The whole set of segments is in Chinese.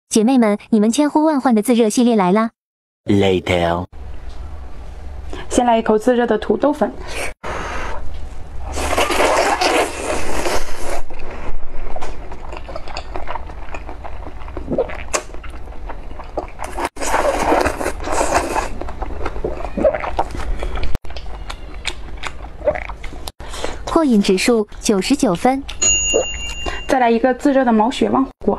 姐妹们，你们千呼万唤的自热系列来啦 Later， 先来一口自热的土豆粉。 过瘾指数99分。 再来一个自热的毛血旺火锅。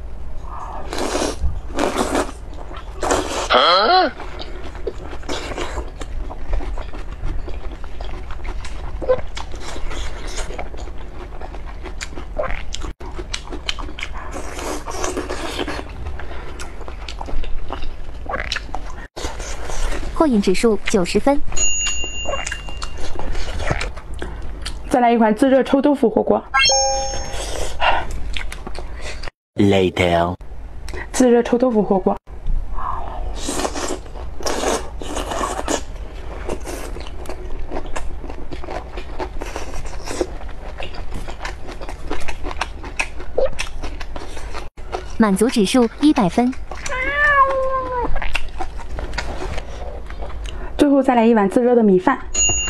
过瘾指数90分。 再来一款自热臭豆腐火锅。 Later， 自热臭豆腐火锅。 满足指数100分。 最后再来一碗自热的米饭。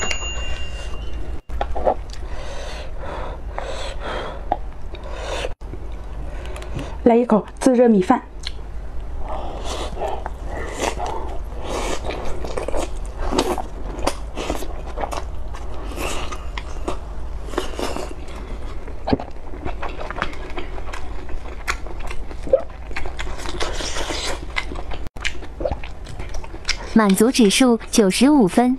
来一口自热米饭。 满足指数95分。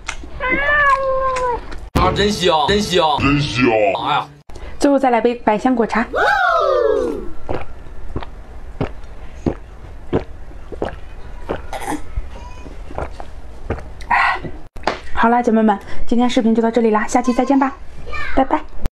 啊，真香，真香，真香！哎呀， 最后再来杯百香果茶。好啦，姐妹们，今天视频就到这里啦，下期再见吧，拜拜。